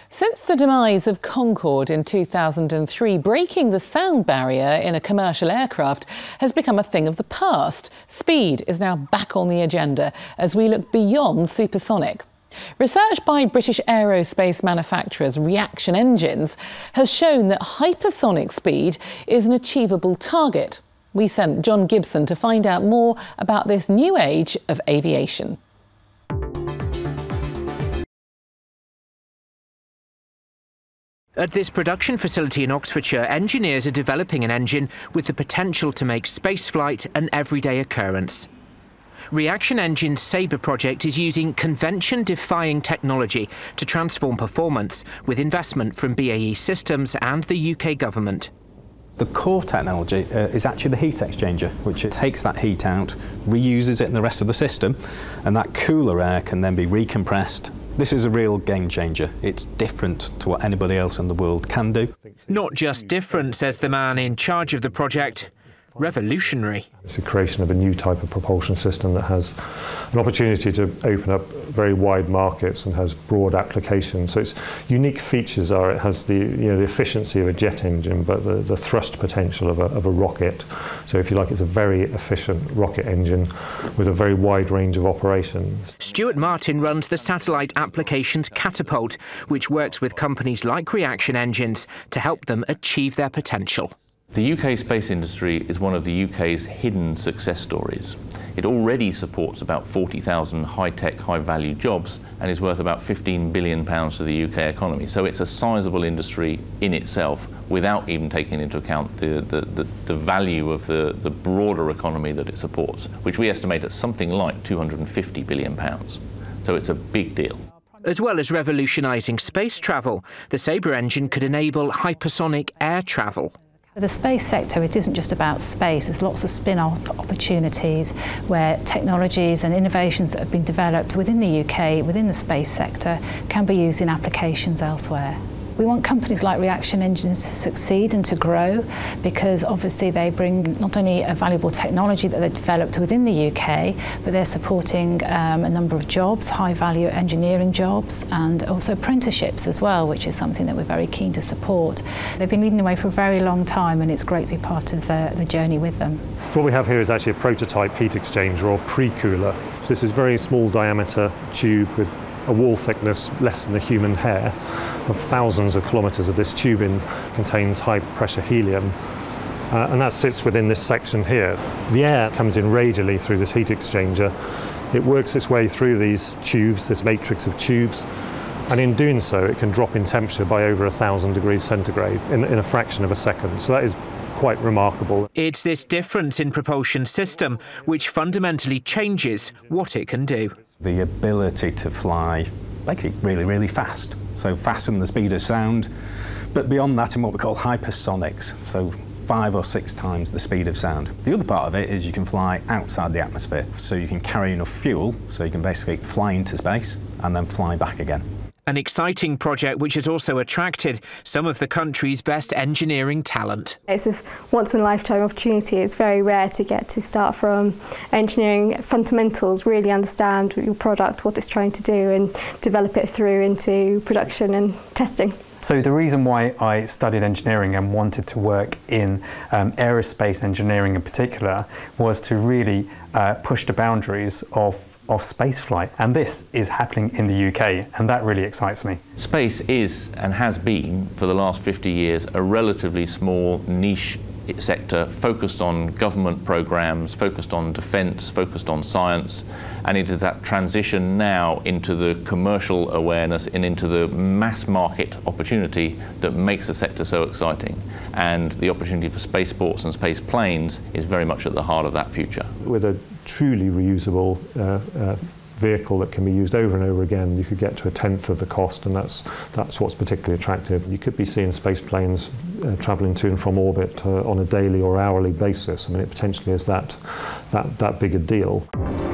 Since the demise of Concorde in 2003, breaking the sound barrier in a commercial aircraft has become a thing of the past. Speed is now back on the agenda as we look beyond supersonic. Research by British aerospace manufacturers Reaction Engines has shown that hypersonic speed is an achievable target. We sent John Gibson to find out more about this new age of aviation. At this production facility in Oxfordshire, engineers are developing an engine with the potential to make spaceflight an everyday occurrence. Reaction Engine's Sabre project is using convention-defying technology to transform performance with investment from BAE Systems and the UK government. The core technology is actually the heat exchanger, which takes that heat out, reuses it in the rest of the system, and that cooler air can then be recompressed. This is a real game changer. It's different to what anybody else in the world can do. Not just different, says the man in charge of the project. Revolutionary. It's the creation of a new type of propulsion system that has an opportunity to open up very wide markets and has broad applications. So its unique features are it has the efficiency of a jet engine, but the thrust potential of a rocket. So if you like, it's a very efficient rocket engine with a very wide range of operations. Stuart Martin runs the satellite applications Catapult, which works with companies like Reaction Engines to help them achieve their potential. The UK space industry is one of the UK's hidden success stories. It already supports about 40,000 high-tech, high-value jobs and is worth about £15 billion to the UK economy. So it's a sizable industry in itself without even taking into account the value of the broader economy that it supports, which we estimate at something like £250 billion. So it's a big deal. As well as revolutionising space travel, the Sabre engine could enable hypersonic air travel. The space sector, it isn't just about space. There's lots of spin-off opportunities where technologies and innovations that have been developed within the UK, within the space sector, can be used in applications elsewhere. We want companies like Reaction Engines to succeed and to grow because obviously they bring not only a valuable technology that they've developed within the UK, but they're supporting a number of jobs, high-value engineering jobs, and also apprenticeships as well, which is something that we're very keen to support. They've been leading the way for a very long time, and it's great to be part of the journey with them. So what we have here is actually a prototype heat exchanger or pre-cooler. So this is a very small diameter tube with a wall thickness less than a human hair. Of thousands of kilometres of this tubing contains high pressure helium, and that sits within this section here. The air comes in radially through this heat exchanger. It works its way through these tubes, this matrix of tubes, and in doing so it can drop in temperature by over 1,000 degrees centigrade in a fraction of a second. So that is quite remarkable. It's this difference in propulsion system which fundamentally changes what it can do. The ability to fly basically really, really fast. So faster than the speed of sound, but beyond that in what we call hypersonics, so 5 or 6 times the speed of sound. The other part of it is you can fly outside the atmosphere, so you can carry enough fuel, so you can basically fly into space and then fly back again. An exciting project which has also attracted some of the country's best engineering talent. It's a once-in-a-lifetime opportunity. It's very rare to get to start from engineering fundamentals, really understand your product, what it's trying to do, and develop it through into production and testing. So the reason why I studied engineering and wanted to work in aerospace engineering in particular was to really push the boundaries of space flight, and this is happening in the UK, and that really excites me. Space is and has been for the last 50 years a relatively small niche sector focused on government programs, focused on defence, focused on science, and it is that transition now into the commercial awareness and into the mass market opportunity that makes the sector so exciting. And the opportunity for spaceports and space planes is very much at the heart of that future. With a truly reusable vehicle that can be used over and over again, you could get to 1/10 of the cost, and that's what's particularly attractive. You could be seeing space planes travelling to and from orbit on a daily or hourly basis. I mean, it potentially is that big a deal.